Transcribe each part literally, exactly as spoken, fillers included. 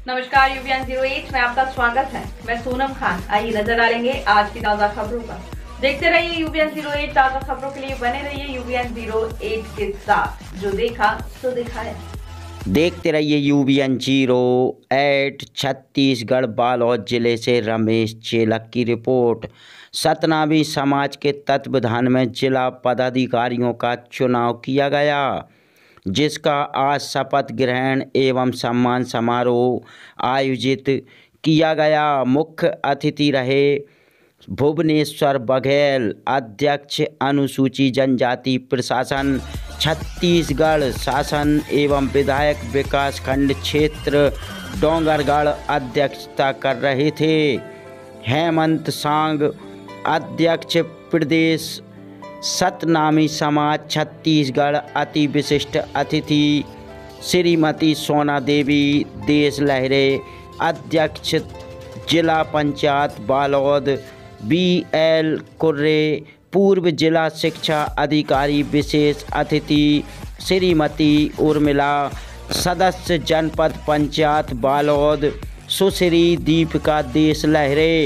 नमस्कार, UVN zero eight में आपका स्वागत है। मैं सोनम खान। आइए नजर डालेंगे आज की ताजा खबरों पर। देखते रहिए यूवीएन जीरो एट। ताजा खबरों के लिए बने रहिए यूवीएन जीरो एट के साथ। जो देखा सो दिखाया। देखते रहिए UVN zero eight. Chhattisgarh Balod जिले से रमेश चेलक की रिपोर्ट। सतनामी समाज के तत्वावधान में जिला पदाधिकारियों का चुनाव किया गया, जिसका आज शपथ ग्रहण एवं सम्मान समारोह आयोजित किया गया। मुख्य अतिथि रहे भुवनेश्वर बघेल, अध्यक्ष अनुसूचित जनजाति प्रशासन छत्तीसगढ़ शासन एवं विधायक विकास खंड क्षेत्र डोंगरगढ़ अध्यक्षता कर रहे थे। हेमंत सांग, अध्यक्ष प्रदेश सतनामी समाज छत्तीसगढ़। अति विशिष्ट अतिथि श्रीमती सोना देवी देश लहरे, अध्यक्ष जिला पंचायत बालोद। बी एल कुर्रे, पूर्व जिला शिक्षा अधिकारी। विशेष अतिथि श्रीमती उर्मिला, सदस्य जनपद पंचायत बालोद। सुश्री दीपिका देश लहरे,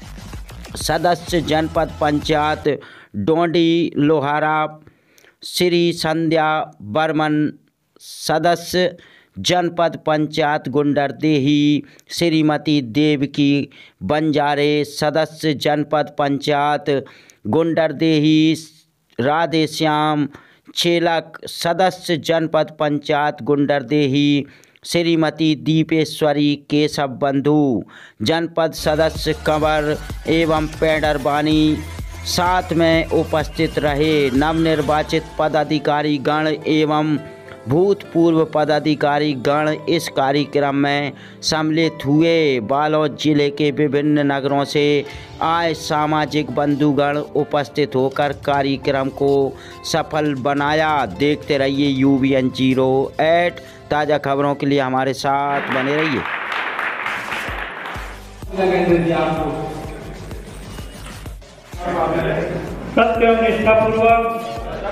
सदस्य जनपद पंचायत डोंडी लोहारा। श्री संध्या बर्मन, सदस्य जनपद पंचायत गुंडरदेही। श्रीमती देवकी बंजारे, सदस्य जनपद पंचायत गुंडरदेही। राधेश्याम चेलक, सदस्य जनपद पंचायत गुंडरदेही। श्रीमती दीपेश्वरी केशव बंधु, जनपद सदस्य कंवर एवं पेडरबानी साथ में उपस्थित रहे। नवनिर्वाचित पदाधिकारी गण एवं भूतपूर्व पदाधिकारी गण इस कार्यक्रम में सम्मिलित हुए। बालोद जिले के विभिन्न नगरों से आए सामाजिक बंधुगण उपस्थित होकर कार्यक्रम को सफल बनाया। देखते रहिए यूवीएन जीरो एट। ताज़ा खबरों के लिए हमारे साथ बने रहिए। सत्य और निष्ठापूर्वक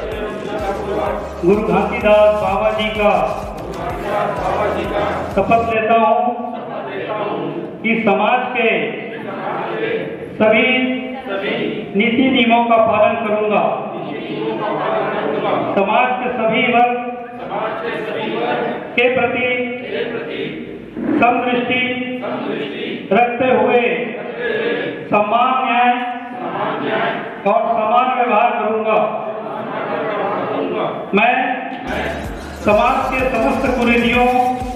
गुरु घासीदास बाबा जी का शपथ लेता हूँ कि समाज के सभी नीति नियमों का पालन करूँगा। समाज के सभी वर्ग के प्रति समदृष्टि रखते हुए सम्मान, न्याय और समान व्यवहार करूँगा। मैं समाज के समस्त कुरीतियों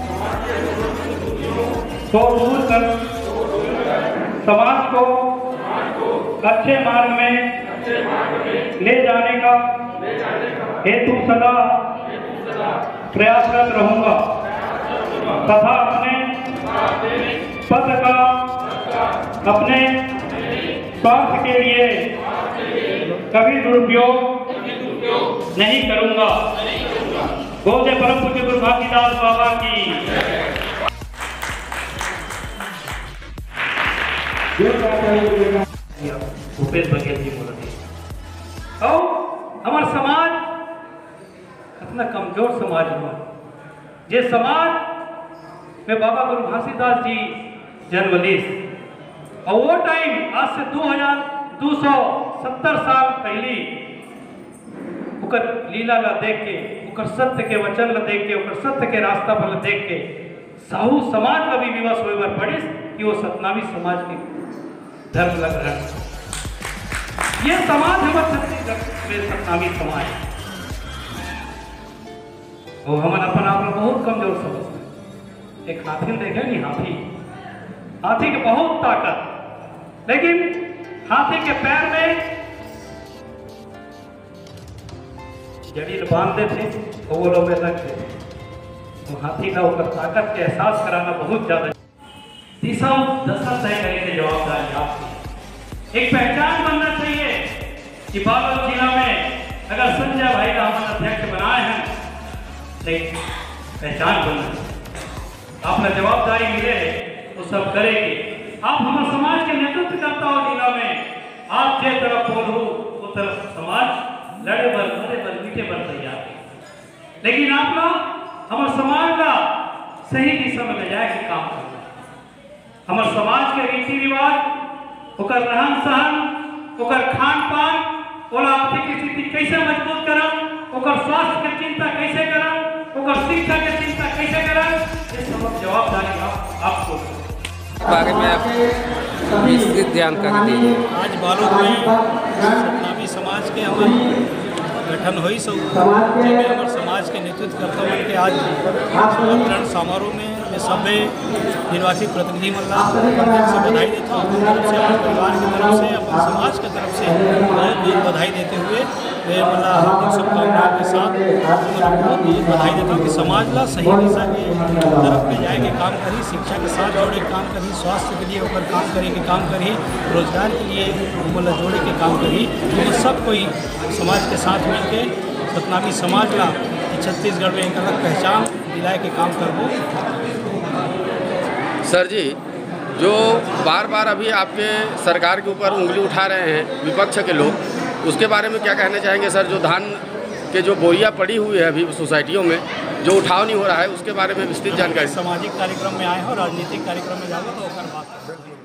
को दूर कर समाज को अच्छे मार्ग में ले जाने का हेतु सदा प्रयासरत रहूंगा तथा अपने पद का अपने स्वार्थ के लिए कभी दुरुपयोग नहीं करूंगा। बोले परम पूज्य गुरु घासीदास बाबा की। भूपेश बघेल जी बोल रहे और हमार समाज इतना कमजोर समाज हुआ। जे समाज में बाबा गुरु घासीदास जी जन्म ली और वो टाइम आज से दो हजार दो सौ सत्तर साल पहली उकर लीला ला देख के, उकर सत्य के वचन ला देख के, उकर सत्य के रास्ता पर ला देख के साहू समाज का भी विवश होए बर पड़िस कि वो सतनामी समाज के धर्म लग रहा। ये समाज हमारे छत्तीसगढ़ में सतनामी समाज और हम अपन आप बहुत कमजोर समझते। एक हाथी में देखे नहीं, हाथी हाथी की बहुत ताकत, लेकिन हाथी के पैर में जड़ील बांधते थे और वो लोग में रखते थे। तो हाथी का ऊपर ताकत के एहसास कराना बहुत ज्यादा। दिशा दशा तय करने की जवाबदारी आपकी। एक पहचान बनना चाहिए कि बालोद जिला में अगर संजय भाई का हम अध्यक्ष बनाए हैं, लेकिन पहचान बनना आपने जवाबदारी मिले है वो सब करेगी। आप हमारे समाज के नेतृत्व करता हो जिला में, आप जिस तरफ बोलो उस तरफ समाज लड़े बल मरे बल मीठे बल तैयार। लेकिन आप लोग हमारे समाज का सही दिशा में ले जाए के काम करना। हमार समाज के रीति रिवाज, ओकर रहन सहन, ओकर खान पान, ओला आर्थिक स्थिति कैसे मजबूत करब, ओकर स्वास्थ्य के चिंता कैसे करब, ओकर शिक्षा के चिंता कैसे करब, ये सब जवाबदारी आप आपको बारे में आप विस्तृत जानकारी दीजिए। आज बालोद में सतनामी समाज के हमारे गठन हुई सब जिसमें हमारे समाज के नेतृत्व करता मन के आज अवतरण समारोह में ये सभे निर्वाचित प्रतिनिधि मल्ला से बधाई देता हूँ। अपनी तरफ से, अपने परिवार की तरफ से, अपने समाज की तरफ से बहुत बहुत बधाई देते हुए वे मल्ला हार्दिक शुभकामनाओं के साथ बहुत बहुत बधाई देता हूँ कि समाज ला सही दिशा के तरफ में जाए के काम करी, शिक्षा के साथ जोड़े के काम करी, स्वास्थ्य के लिए होकर काम करे के काम करी, रोजगार के लिए मतलब जोड़े के काम करी। तो सब कोई समाज के साथ मिलके सतनामी समाज ला छत्तीसगढ़ में एक अलग पहचान दिलाए के काम करबो। सर जी, जो बार बार अभी आपके सरकार के ऊपर उंगली उठा रहे हैं विपक्ष के लोग, उसके बारे में क्या कहना चाहेंगे सर? जो धान के जो बोरियां पड़ी हुई है अभी सोसाइटियों में, जो उठाव नहीं हो रहा है, उसके बारे में विस्तृत जानकारी। सामाजिक कार्यक्रम में आए हो, राजनीतिक कार्यक्रम में जाओ तो बात